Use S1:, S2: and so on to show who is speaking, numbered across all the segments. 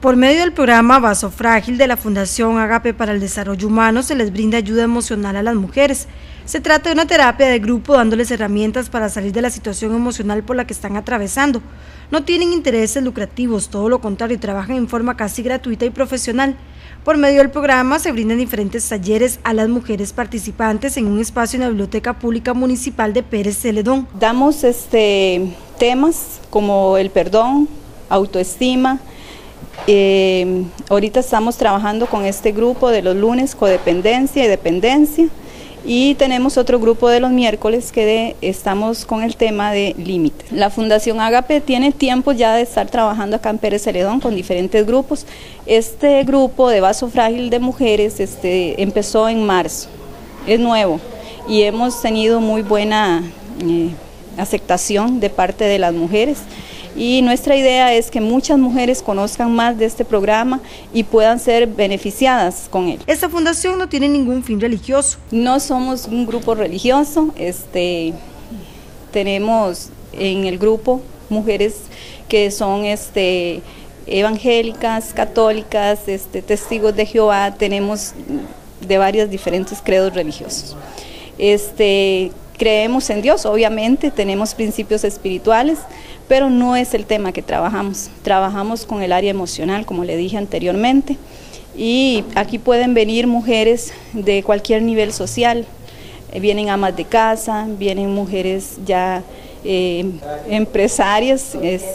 S1: Por medio del programa Vaso Frágil de la Fundación Agape para el Desarrollo Humano se les brinda ayuda emocional a las mujeres. Se trata de una terapia de grupo dándoles herramientas para salir de la situación emocional por la que están atravesando. No tienen intereses lucrativos, todo lo contrario, trabajan en forma casi gratuita y profesional. Por medio del programa se brindan diferentes talleres a las mujeres participantes en un espacio en la Biblioteca Pública Municipal de Pérez Celedón.
S2: Damos temas como el perdón, autoestima. Ahorita estamos trabajando con este grupo de los lunes, codependencia y dependencia, y tenemos otro grupo de los miércoles que estamos con el tema de límite. La Fundación Agape tiene tiempo ya de estar trabajando acá en Pérez Celedón con diferentes grupos. Este grupo de Vaso Frágil de Mujeres empezó en marzo, es nuevo y hemos tenido muy buena aceptación de parte de las mujeres. Y nuestra idea es que muchas mujeres conozcan más de este programa y puedan ser beneficiadas con él.
S1: Esta fundación no tiene ningún fin religioso.
S2: No somos un grupo religioso, tenemos en el grupo mujeres que son evangélicas, católicas, testigos de Jehová, tenemos de varios diferentes credos religiosos. Creemos en Dios, obviamente, tenemos principios espirituales, pero no es el tema que trabajamos. Trabajamos con el área emocional, como le dije anteriormente, y aquí pueden venir mujeres de cualquier nivel social, vienen amas de casa, vienen mujeres ya empresarias,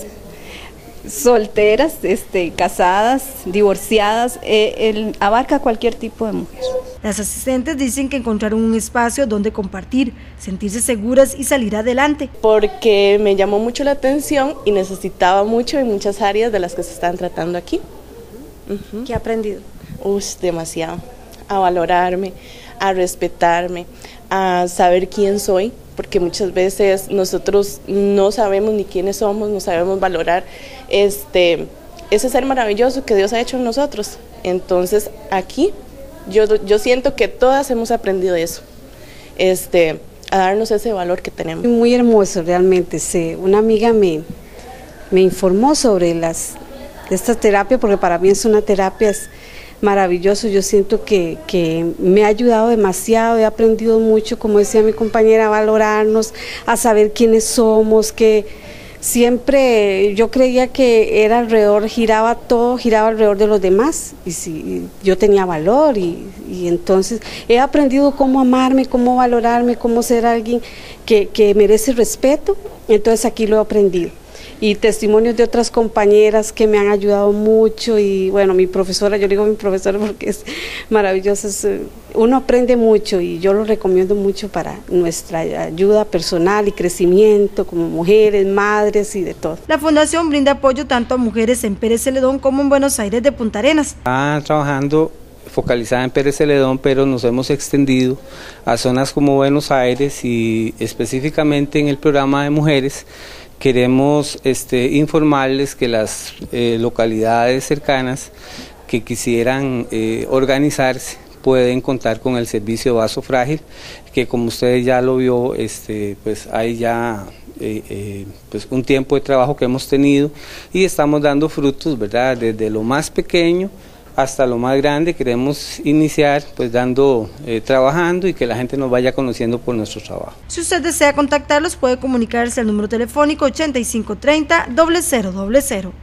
S2: solteras, casadas, divorciadas, abarca cualquier tipo de mujer.
S1: Las asistentes dicen que encontraron un espacio donde compartir, sentirse seguras y salir adelante.
S3: Porque me llamó mucho la atención y necesitaba mucho en muchas áreas de las que se están tratando aquí.
S1: ¿Qué ha aprendido?
S3: Demasiado. A valorarme, a respetarme, a saber quién soy, porque muchas veces nosotros no sabemos ni quiénes somos, no sabemos valorar ese ser maravilloso que Dios ha hecho en nosotros. Entonces aquí yo siento que todas hemos aprendido eso, a darnos ese valor que tenemos.
S4: Muy hermoso realmente. Una amiga me informó sobre esta terapia, porque para mí es una terapia, es maravilloso. Yo siento que me ha ayudado demasiado, he aprendido mucho, como decía mi compañera, a valorarnos, a saber quiénes somos, que siempre yo creía que todo giraba alrededor de los demás, y yo tenía valor, y entonces he aprendido cómo amarme, cómo valorarme, cómo ser alguien que merece respeto. Entonces aquí lo he aprendido. Y testimonios de otras compañeras que me han ayudado mucho, y bueno, mi profesora, yo digo mi profesora porque es maravillosa, uno aprende mucho y yo lo recomiendo mucho para nuestra ayuda personal y crecimiento como mujeres, madres y de todo.
S1: La fundación brinda apoyo tanto a mujeres en Pérez Celedón como en Buenos Aires de Punta Arenas.
S5: Está trabajando focalizada en Pérez Celedón, pero nos hemos extendido a zonas como Buenos Aires, y específicamente en el programa de mujeres queremos informarles que las localidades cercanas que quisieran organizarse pueden contar con el servicio Vaso Frágil, que como ustedes ya lo vio, pues hay ya pues un tiempo de trabajo que hemos tenido y estamos dando frutos, ¿verdad? Desde lo más pequeño hasta lo más grande. Queremos iniciar pues trabajando, y que la gente nos vaya conociendo por nuestro trabajo.
S1: Si usted desea contactarlos, puede comunicarse al número telefónico 8530 0000.